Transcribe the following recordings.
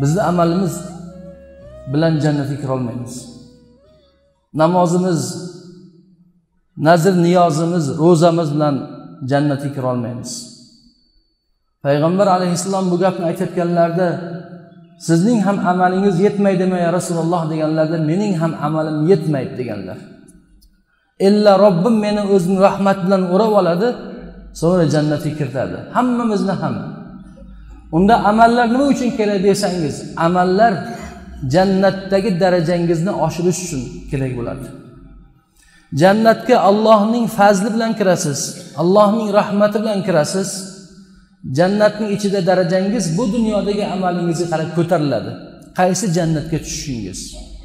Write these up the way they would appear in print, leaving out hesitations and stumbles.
Bizni amalimiz bilan jannatga kira olmaymiz. Namozimiz, nazr niyozimiz, ro'zamiz bilan jannatga kira olmaymiz. Payg'ambar alayhissalom bu gapni aytayotganlarida sizning ham amalingiz yetmaydimi ya Rasululloh deganlarda mening ham amalim yetmaydi deganlar. Illa Robbim meni o'zining rahmat bilan o'rab oladi, so'ngra jannatga kiritadi. Hammamizni ham. Unda amallar nima uchun kerak desangiz, amallar jannatdagi darajangizni oshirish uchun kerak bo'ladi. Jannatga Allohning fazli bilan kirasiz, Allohning rahmati bilan kirasiz. Jannatning ichida darajangiz bu dunyodagi amalingizga qarab ko'tariladi. Qaysi jannatga tushishingiz.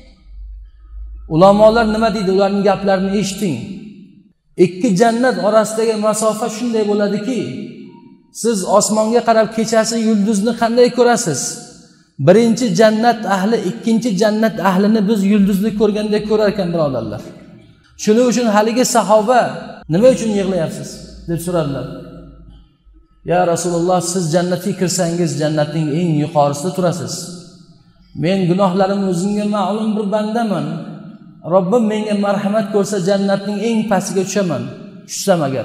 Ulamolar nima deydi? Ularning gaplarini eshiting. Ikki jannat orasidagi masofa shunday bo'ladiki, siz osmonga qarab kechasi yulduzni qanday ko'rasiz? Birinchi jannat ahli ikkinchi jannat ahlini biz yulduzni ko'rgandek ko'rar ekan birodarlar. Shuning uchun haligi sahoba nima uchun yig'layapsiz deb so'radilar. Ya Rasululloh, siz jannatga kirsangiz jannatning eng yuqorisida turasiz. Men gunohlarim o'zingga ma'lum bir bandaman. Robbim menga marhamat ko'rsa jannatning eng pastiga tushaman. Tushsam agar.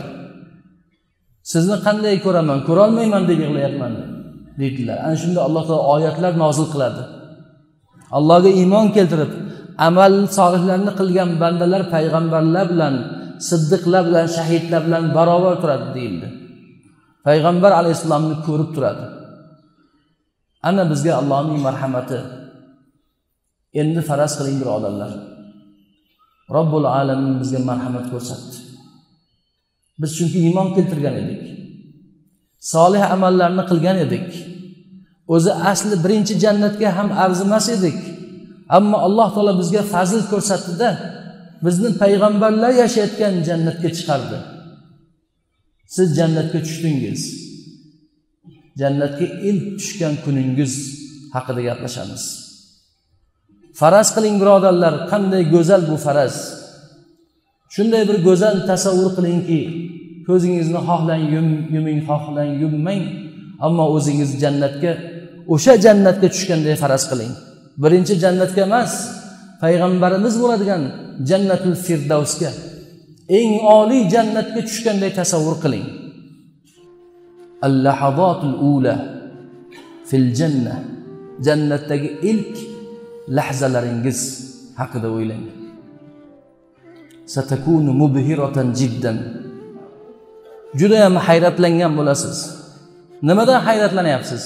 Sizni qanday ko'raman? Ko'ra olmayman deb yig'layapman dedilar. Ana shunda Alloh taolo oyatlar nozil qiladi. Allohga iymon keltirib, amal solihlarni qilgan bandalar payg'ambarlar bilan, siddiqlar bilan, shahidlar bilan barobar turadi deyildi. Payg'ambar alayhisalomni ko'rib turadi. Ana bizga Allohning marhamati. Endi faraz qiling birodarlar. Robbul alamin bizga marhamat ko'rsatdi. Biz chunki iymon keltirgan edik. Solih amallarni qilgan edik. O'zi asli birinchi jannatga ham arzimas edik. Ammo Alloh taolo bizga fazl ko'rsatdi-da, bizni payg'ambarlar yashayotgan jannatga chiqardi. Siz jannatga tushdingiz. Jannatga ilk tushgan kuningiz haqida gaplashamiz. Faraz qiling birodarlar, qanday go'zal bu faraz. Shunday bir go'zal tasavvur qilingki, ko'zingizni xohlang yuming, xohlang yummang, ammo o'zingiz jannatga, o'sha jannatga tushganday faraz qiling. Birinchi jannatga emas, payg'ambarimiz bo'ladigan Jannatul Firdavsga, eng oliy jannatga tushganday tasavvur qiling. Al-lahazatul ula fil jannah. Jannatdagi ilk lahzalaringiz haqida o'ylang. Satakunu mubhiratan jiddan. Juda ham hayratlangan bo'lasiz. Nimadan hayratlanyapsiz?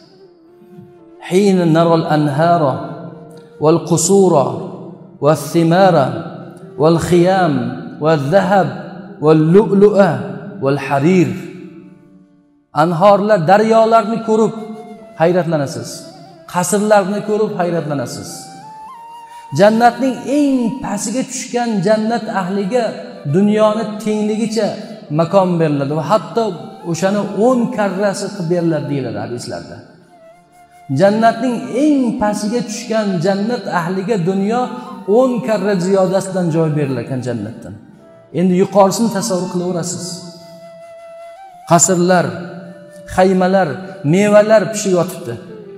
Hina naral anhara wal qusura was thimara wal khiyam wal dhahab wal lu'lu'a wal harir. Anhorlar, daryolarni ko'rib hayratlanasiz. Qasrlarni ko'rib hayratlanasiz. Jannatning eng pastiga tushgan jannat ahliga dunyoni tengligicha makon beriladi va hatto o'shani 10 karrasi qilib beriladi deyiladi hadislarda. Jannatning eng pastiga tushgan jannat ahliga dunyo 10 karra ziyodasidan joy berilar ekan jannatdan. Endi yuqorisini tasavvur qilaverasiz. Qasrlar, xaymalar, mevalar pishib yotibdi.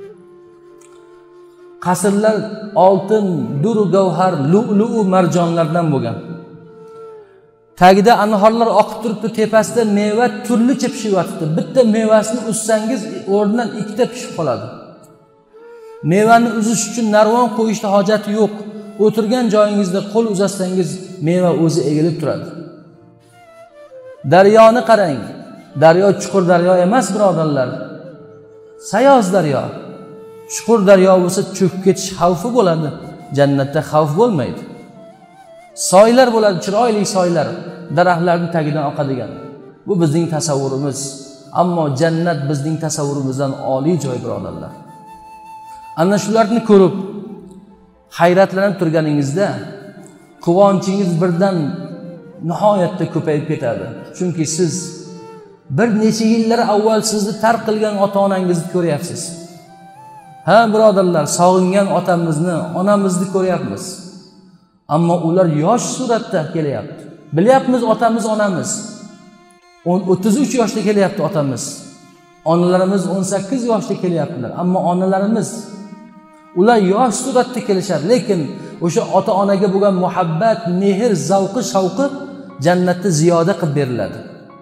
Qasrlar oltin, dur, gavhar, lu'lu marjonlardan bo'lgan. Tagida anhorlar oqib turibdi, tepasida meva turlicha pishib yotibdi. Bitta mevasini uzsangiz o'rnidan ikkita pishib qoladi. Mevani uzish uchun narvon qo'yishga hojati yo'q. O'tirgan joyingizda qo'l uzatsangiz meva o'zi egilib turadi. Daryoni qarang. Daryo chuqur daryo emas birodarlar. Sayoz daryo. Chuqur daryo bo'lsa cho'kib ketish xavfi bo'ladi. Jannatda xavf bo'lmaydi. Soylar bo'ladi, chiroyli soylar, daraxtlarning tagidan oqadigan. Bu bizning tasavvurimiz. Ammo jannat bizning tasavvurimizdan oliy joy birodarlar. Ana shularni ko'rib hayratlanib turganingizda quvonchingiz birdan nihoyatda ko'payib ketadi. Chunki siz bir necha yillar avval sizni tark qilgan ota-onangizni ko'ryapsiz. Ha birodarlar, sog'ingan otamizni, onamizni ko'ryapmiz. Ammo ular yosh suratda kelyapti. Bilyapmiz otamiz, onamiz 33 yoshda kelyapti otamiz. Onalarimiz 18 yoshda kelyaptilar. Ammo onalarimiz Ular yosh suratda kelishadi, lekin o'sha ota-onaga bo'lgan muhabbat, mehr, zavqi, shavqi jannatda ziyoda qilib beriladi.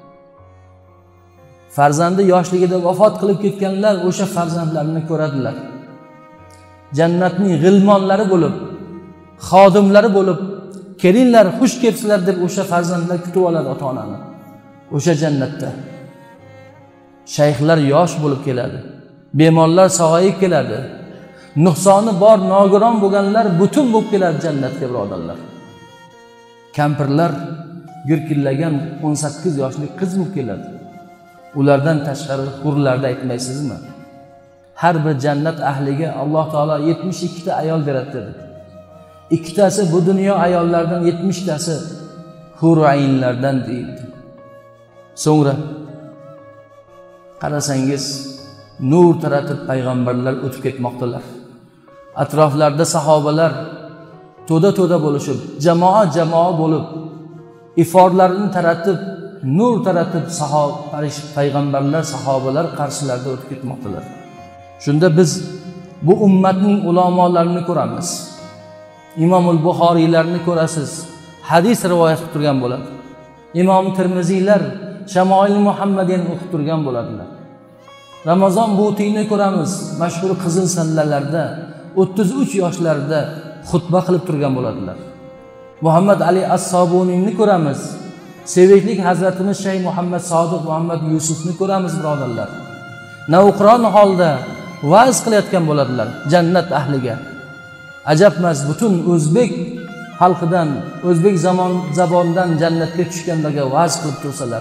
Farzandi yoshligida vafot qilib ketganlar o'sha farzandlarini ko'radilar. Jannatning g'ilmonlari bo'lib, xodimlari bo'lib, kelinglar, xush kelibsizlar deb o'sha farzandlar kutib oladi ota-onani. O'sha jannatda shayxlar yosh bo'lib keladi, bemorlar sog'ayib keladi, nuqsoni bor, nogiron bo'lganlar butun bo'lib keladi jannatga, birodarlar. Kampirlar gurkillagan 18 yoshli qiz bo'lib keladi. Ulardan tashqari hurlarda aytmaysizmi? Har bir jannat ahliga Alloh taolo 72 ta ayol beradi dedi. Ikkitasi bu dunyo ayollaridan, 70 tasi hur aynlardan deyildi. So'ngra qarasangiz nur taratib payg'ambarlar o'tib ketmoqdalar. Atroflarda sahobalar to'da bo'lishib, jamoa bo'lib, iforlarini taratib, nur taratib payg'ambarlar, sahobalar qarshilarida o'tib ketmoqdalar. Shunda biz bu ummatning ulamolarini ko'ramiz. Imomul Buxoriylarni ko'rasiz, hadis rivoyat qilib turgan bo'ladi. Imom Tirmiziylar Shamoil Muhammadiyani o'qib turgan bo'ladilar. Ramazon Butiyni ko'ramiz, mashhur qizil sallalarda 33 yoshlarida xutba qilib turgan bo'ladilar. Muhammad Ali As-Sobuniyni ko'ramiz. Sevikli Hazratimiz Shayx Muhammad Sodiq Muhammad Yusufni ko'ramiz, birodarlar. Navqiron holda va'z qilayotgan bo'ladilar jannat ahliga. Ajabmas, butun o'zbek xalqidan, o'zbek zabonidan jannatga tushganlarga va'z qilib tursalar.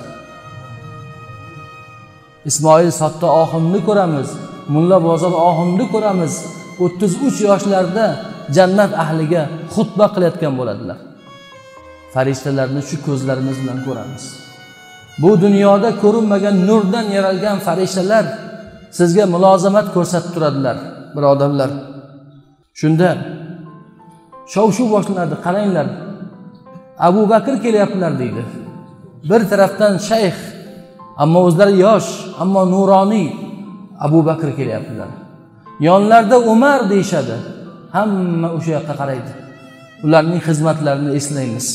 Ismoil Sotta Oxunni ko'ramiz, Mulla Bozor Oxunni ko'ramiz. 33 yoshlarda jannat ahliga xutba qilayotgan bo'ladilar. Farishtalarni shu ko'zlarimiz bilan ko'ramiz. Bu dunyoda ko'rinmagan nurdan yaralgan farishtalar sizga mulozamat ko'rsatib turadilar, birodarlar. Shunda shov-shuv boshlanadi. Qaranglar, Abu Bakr kelyaptilar deydi. Bir tarafdan shayx, ammo o'zlari yosh, ammo nuroniy Abu Bakr kelyaptilar. Yonlarda Umar deyshadi. Hamma o'sha yoqqa qaraydi. Ularning xizmatlarini eslaymiz.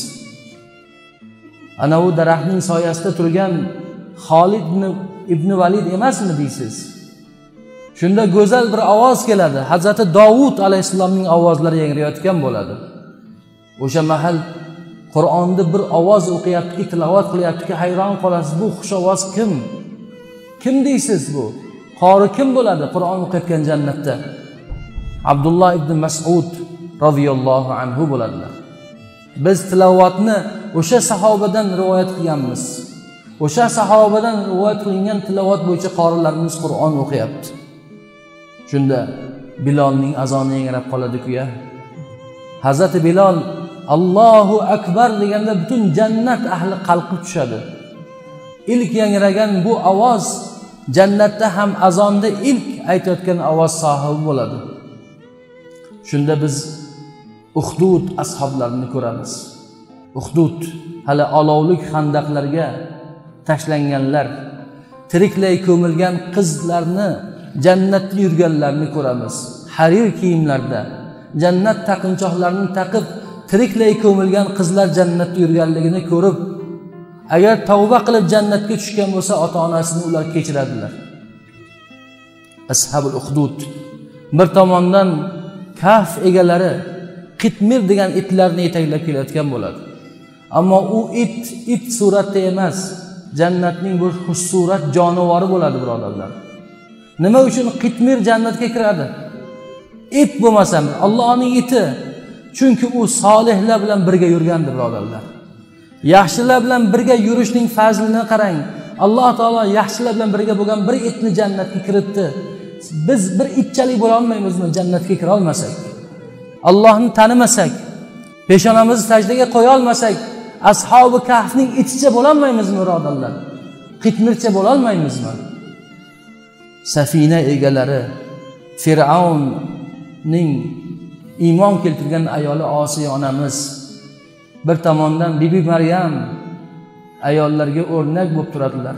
Ana u daraxtning soyasida turgan Xolid ibn Valid emasmi deysiz? Shunda go'zal bir ovoz keladi. Hazrati Davud alayhisalomning ovozlari yangrayotgan bo'ladi. O'sha mahal Qur'onni bir ovoz o'qiyaptiki, tilovat qilyaptiki, hayron qolasiz. Bu xush ovoz kim? Kim deysiz bu? Qori kim bo'ladi Qur'on o'qiyotgan jannatda? Abdullah ibn Mas'ud radhiyallohu anhu bo'ladilar. Biz tilovatni o'sha sahobadan rivoyat qilganmiz. O'sha sahobadan rivoyat qilingan tilovat bo'yicha qorilarimiz Qur'on o'qiyapti. Shunda Bilolning azoni yangrab qoladi-ku-ya. Hazrati Bilol Allohu akbar deganda butun jannat ahli qalqib tushadi. İlk yangragan bu ovoz jannatda ham azonda ilk aytayotgan ovoz sohibi bo'ladi. Shunda biz Uhdud ashoblarini ko'ramiz. Uhdud hali olovlik xandaqlarga tashlanganlar, tiriklay ko'milgan qizlarni, jannatda yurganlarni ko'ramiz. Harir kiyimlarda, jannat taqinchoqlarini taqib, tiriklay ko'milgan qizlar jannatda yurganligini ko'rib, agar tavba qilib jannatga tushgan bo'lsa, ota-onasini ular kechiradilar. Ashabul Uhdud bir tomondan Kaf egalari Qitmir degan itlarni yetaklab kelayotgan bo'ladi. Ammo u it suratda emas, jannatning bir xush surat jonivori bo'ladi, birodarlar. Nima uchun Qitmir jannatga kiradi? It bo'lmasam, Allohning iti. Chunki u solihlar bilan birga yurgandir, birodarlar. Yaxshilar bilan birga yurishning fazlini qarang. Alloh taolo yaxshilar bilan birga bo'lgan bir itni jannatga kiritdi. Biz bir itchalik bo'la olmaymizmi jannatga kira olmasak? Allohni tanimasak, peshonamizni sajdaga qo'ya olmasak, ashabi Kahfning iticha bo'la olmaymizmi, birodarlar? Qitmircha bo'la olmaymizmi? Safina egalari Fir'avnning iymon keltirgan ayoli Osiya onamiz, bir tomondan Bibi Maryam ayollarga o'rnak bo'lib turadilar.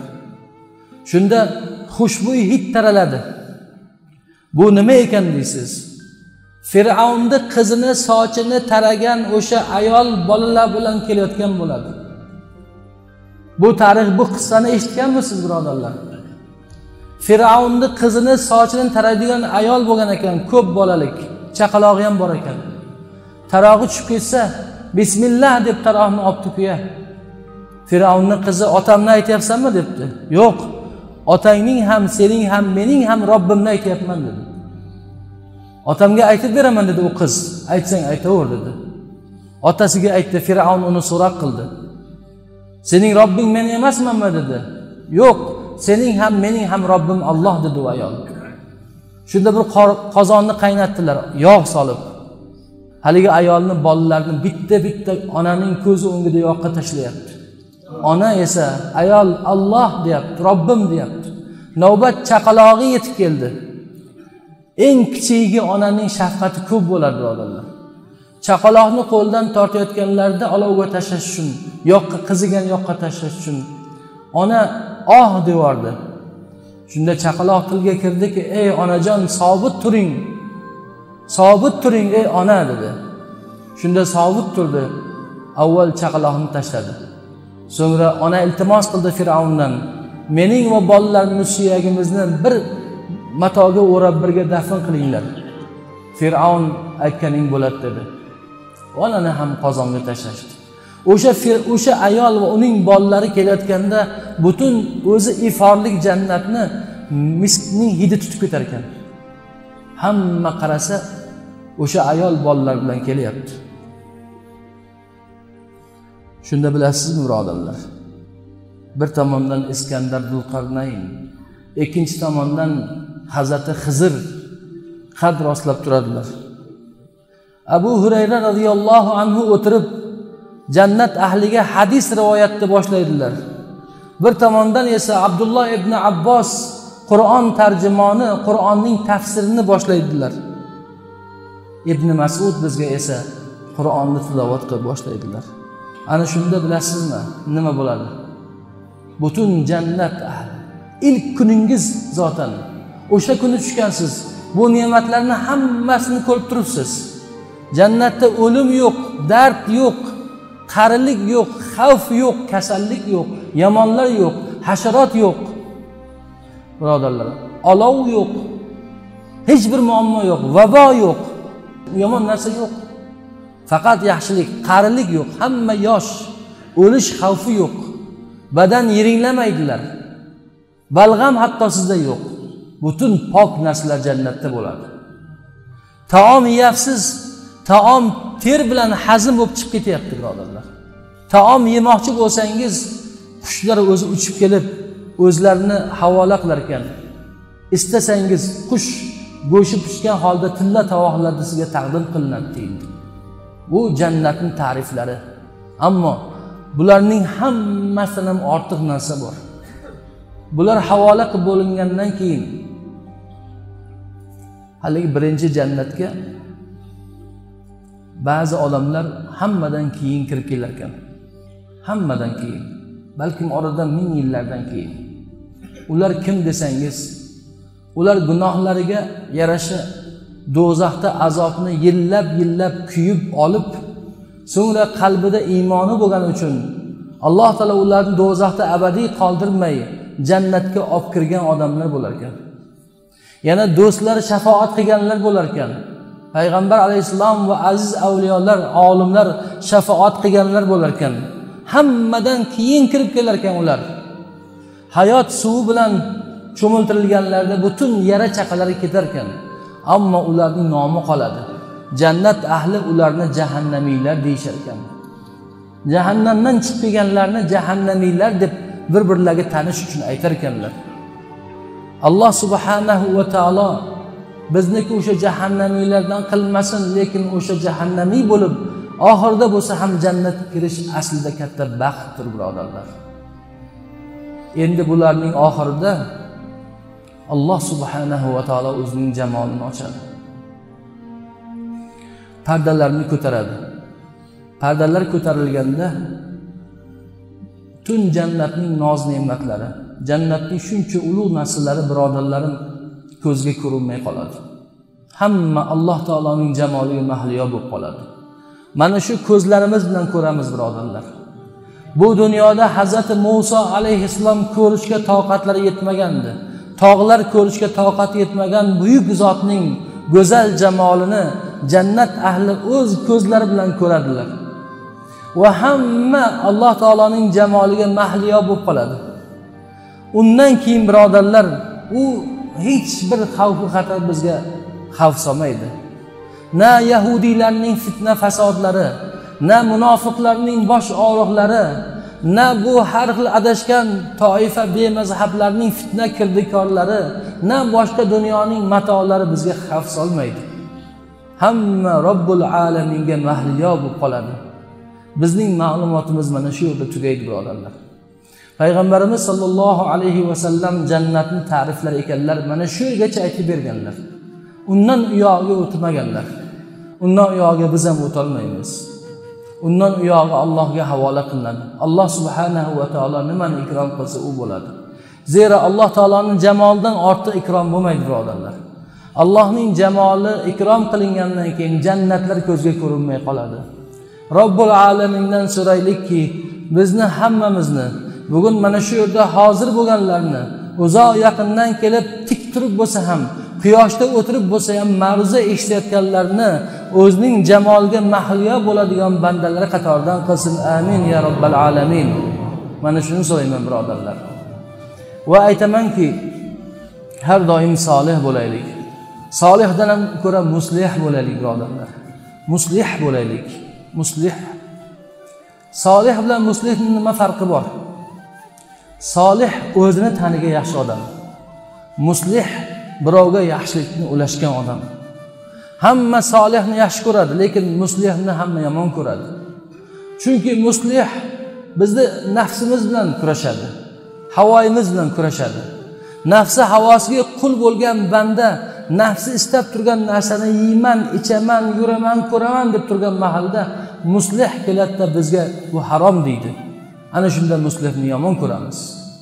Shunda xushbo'y hid taraladi. Bu nima ekan deysiz? Fir'avnni qizini sochini taragan o'sha ayol bolalar bilan kelayotgan bo'ladi. Bu tarix, bu qissani eshitganmisiz birodarlar? Fir'avnni qizini sochini taraydigan ayol bo'lgan ekan, ko'p bolalik, chaqalog'i ham bor ekan. Tarog'i tushib ketsa, bismillah deb taroqni olibdi kuya. Fir'avnning qizi, otamni aytyapsanmi debdi. Yo'q, otangning ham, sening ham, mening ham Robbimni aytyapman dedi. Otamga aytib beraman dedi u qiz. Aytsang aytaver dedi. Otasiga aytdi, Fir'avn uni so'roq qildi. Sening Robbing men emasmanmi dedi. Yo'q, sening ham, mening ham Robbim Alloh dedi u ayol. Shunda bir qozonni qaynatdilar, yog' solib. Haligi ayolni bolalarini bitta-bitta onaning ko'zi o'ngida yoqqa tashlayapti. Ona esa ayol Alloh deyapti, Robbim deyapti. Navbat chaqalog'i yetib keldi. Eng kichigi onaning shafqati ko'p bo'ladi birodarlar. Chaqaloqni qo'ldan tortayotganlarda olovga tashlash uchun, yoqqa qizigan yoqqa tashlash uchun ona deyordi. Shunda chaqaloq tilga kirdiki, "Ey onajon, sobit turing. Sobit turing ey ona" dedi. Shunda sobit turdi. Avval chaqaloqni tashladi. So'ngra ona iltimos qildi Fir'avndan, "Mening va bolalarimning suyagimizni bir matoga o'rab birga dafn qilinglar." Fir'avn aytganing bo'ladi dedi. Onani ham qozonga tashlashdi. O'sha ayol va uning bolalari kelayotganda butun o'zi iforlik jannatni miskning hidi tutib ketar ekan. Hamma qarasa o'sha ayol bolalar bilan kelyapti. Shunda bilasizmi birodarlar? Bir tomondan Iskandar Zulqarnayn, ikkinchi tomondan Hazrati Xizr qad rostlab turadilar. Abu Hurayra radhiyallohu anhu o'tirib jannat ahliga hadis rivoyatni boshlaydilar. Bir tomondan esa Abdulloh ibn Abbos Qur'on tarjimoni, Qur'onning tafsirini boshlaydilar. Ibn Mas'ud bizga esa Qur'onni tilovat qilib boshlaydilar. Ana shunda bilasizmi nima bo'ladi? Butun jannat ahli ilk kuningiz zotan o'sha kuni tushgansiz. Bu ne'matlarni hammasini ko'rib turibsiz. Jannatda o'lim yo'q, dard yo'q, qarilik yo'q, xavf yo'q, kasallik yo'q, yomonlar yo'q, hasharot yo'q. Birodarlar, olov yo'q. Hech bir muammo yo'q, vabo yo'q. Yomon narsa yo'q. Faqat yaxshilik, qarilik yo'q, hamma yosh, o'lish xavfi yo'q. Badan yiringlamaydilar. Balg'am hatto sizda yo'q. Butun pok narsalar jannatda bo'ladi. Taom yeyapsiz, taom ter bilan hazm bo'lib chiqib ketyapti birodarlar. Taom yemoqchi bo'lsangiz, qushlar o'zi uchib kelib, o'zlarini havola qilar ekan. Istasangiz qush go'shi pishgan holda tilla tovoqlarda sizga taqdim qilinadi deyildi. Bu jannatning ta'riflari. Ammo bularning hammasidan ham ortiq narsa bor. Bular havola qilib bo'lingandan keyin haligi birinchi jannatga ba'zi odamlar hammadan keyin kirib kelar ekan. Hammadan keyin, balkim oradan 1000 yillardan keyin. Ular kim desangiz, ular gunohlariga yarasha do'zaxda azobni yillab kuyib olib, so'ngra qalbida iymoni bo'lgani uchun Alloh taolo ularni do'zaxda abadiy qoldirmay jannatga olib kirgan odamlar bo'lar ekan. Yana do'stlar shafaat qilganlar bo'lar ekan. Payg'ambar alayhisalom va aziz avliyolar, olimlar shafaat qilganlar bo'lar ekan. Hammadan keyin kirib kelar ekan ular. Hayot suvi bilan cho'miltirilganlarda butun yara chaqalari ketar ekan. Ammo ularning nomi qoladi. Jannat ahli ularni jahannamiylar deyishar ekan. Jahannamdan chiqib kelganlarni jahannamiylar deb bir-birlariga tanish uchun aytar ekanlar. Alloh subhanahu va taolo bizniki o'sha jahannamiylardan qilmasin, lekin o'sha jahannamiy bo'lib, oxirida bo'lsa ham jannatga kirish aslida katta baxtdir birodarlar. Endi bularning oxirida Alloh subhanahu va taolo o'zining jamolini ochadi. Pardalarni ko'taradi. Pardalar ko'tarilganda tun jannatning noz ne'matlari, jannatning shuncha ulug' narsalari birodarlarim ko'zga ko'rinmay qoladi. hamma Alloh taoloning jamoliga mahliyo bo'lib qoladi. Mana shu ko'zlarimiz bilan ko'ramiz, birodarlar. Bu dunyoda Hazrati Musa alayhissalom ko'rishga toqatlari yetmagandi. Tog'lar ko'rishga toqati yetmagan buyuk zotning go'zal jamolini jannat ahli o'z ko'zlari bilan ko'radilar. Va hamma Alloh taoloning jamoliga mahliyo bo'lib qoladi. Undan keyin birodarlar, u hech bir xavf xatar bizga xavf solmaydi. Na yahudiylarning fitna fasodlari, na munofiqlarning bosh og'riqlari, na bu har xil adashgan toifa bemazhablarning fitna kirdikorlari, na boshqa dunyoning matolari bizga xavf solmaydi. Hamma Robbul alaminga mahliyo bo'lib qoladi. Bizning ma'lumotimiz mana shu yerda tugaydi, birodarlar. Payg'ambarimiz sollallohu alayhi va sallam jannatni ta'riflar ekanlar, mana shu yergacha aytib berganlar. Undan uyog'iga o'tmaganlar. Undan uyog'iga biz ham o'tolmaymiz. Undan uyog'i Allohga havola qilinadi. Alloh subhanahu va taolo nimani ikrom qilsa u bo'ladi. Zero Alloh taoloning jamolidan ortiq ikrom bo'lmaydi, birodarlar. Allohning jamoli ikrom qilingandan keyin jannatlar ko'zga ko'rinmay qoladi. Robbul alamindan so'raylikki, bizni hammamizni bugun mana shu yerda hozir bo'lganlarni, uzoq yaqindan kelib tik turib bo'lsa ham, quyoshda o'tirib bo'lsa ham ma'ruza eshitayotganlarni o'zining jamoliga mahliyo bo'ladigan bandalar qatoridan qilsin. Amin ya robbal alamin. Mana shuni so'rayman, birodarlar. Va aytamanki, har doim solih bo'laylik. Solihdan ham ko'ra muslih bo'laylik, birodarlar. Muslih bo'laylik. Muslih. Solih bilan muslihning nima farqi bor? Solih o'zini taniga yaxshi odam. Muslih birovga yaxshilikni ulashgan odam. Hamma solihni yaxshi ko'radi, lekin muslihni hamma yomon ko'radi. Chunki muslih bizni nafsimiz bilan kurashadi, havoyimiz bilan kurashadi. Nafsi havosiga qul bo'lgan banda nafsi istab turgan narsani yeyman, ichaman, yuraman, ko'raman deb turgan mahalda muslih keladida bizga bu harom deydi. Ana shunda muslihni yomon ko'ramiz.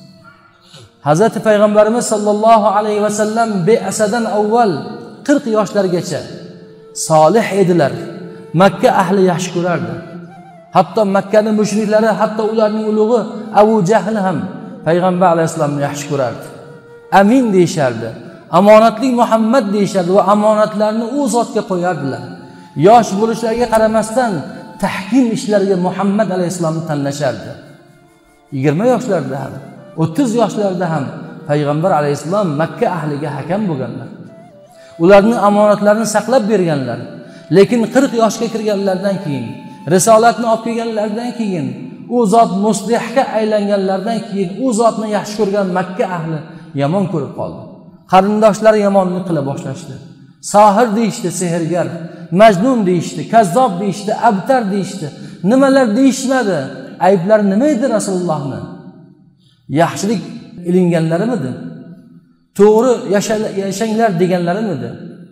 Hazrati Payg'ambarimiz sollallohu alayhi va sallam be'asadan avval 40 yoshlargacha solih edilar. Makka ahli yaxshi ko'rardi. Hatto Makkaning mushriklari, hatto ularning ulug'i Abu Jahl ham Payg'ambar alayhisalomni yaxshi ko'rardi. Amin deyishardi. Omonatli Muhammad deyishardi va omonatlarni u zotga qo'yardilar. Yosh bo'lishlariga qaramasdan tahkim ishlariga Muhammad alayhisalomni tanlashardi. 20 yoshlarda ham, 30 yoshlarda ham Payg'ambar alayhisalom Makka ahliga hakam bo'lganlar. Ularning omonatlarini saqlab berganlar. Lekin 40 yoshga kirganlardan keyin, risolatni olib kelganlardan keyin, u zot muslihga aylanganlardan keyin u zotni yaxshi ko'rgan Makka ahli yomon ko'rib qoldi. Qarindoshlari yomonlik qila boshlashdi. Sohir deyishdi, sehrgar, majnun deyishdi, kazzob deyishdi, abtar deyishdi. Nimalar deyishmadi? Ayblari nima edi Rasulullohni? Yaxshilik ilinganlarimidi? To'g'ri yashanglar deganlarimidi?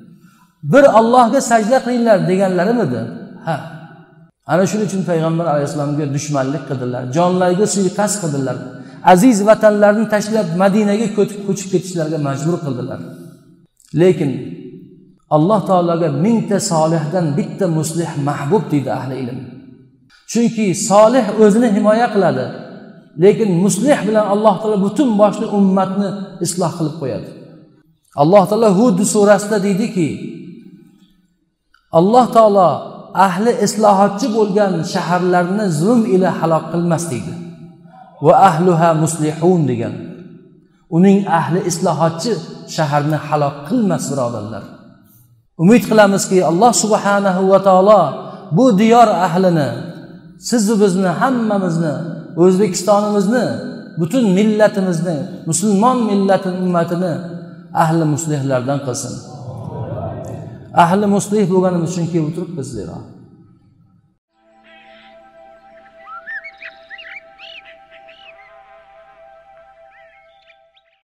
Bir Allohga sajda qilinglar deganlarimidi? Ha. Ana shuning uchun Payg'ambar alayhisolamga dushmanlik qildilar, jonlariga suiqasd qildilar. Aziz vatanlarini tashlab Madinaga ko'chib ketishlarga majbur qildilar. Lekin Alloh taologa 1000 ta solihdan bitta muslih mahbub deydi ahli ilm. Chunki solih o'zini himoya qiladi, lekin muslih bilan Alloh taolo butun boshli ummatni isloh qilib qo'yadi. Alloh taolo Hud surasida deydiki, Alloh taolo ahli islohotchi bo'lgan shaharlarni zulm ila halok qilmas deydi. Va ahluha muslihun degan. Uning ahli islohotchi shaharni halok qilmas, birodarlar. Umid qilamizki, Alloh subhanahu va taolo bu diyor ahlini, siz va bizni, hammamizni, O'zbekistonimizni, butun millatimizni, musulmon millatin ummatini ahli muslihlardan qilsin. Ahli muslih bo'lganimiz uchun kelib turibmiz zero.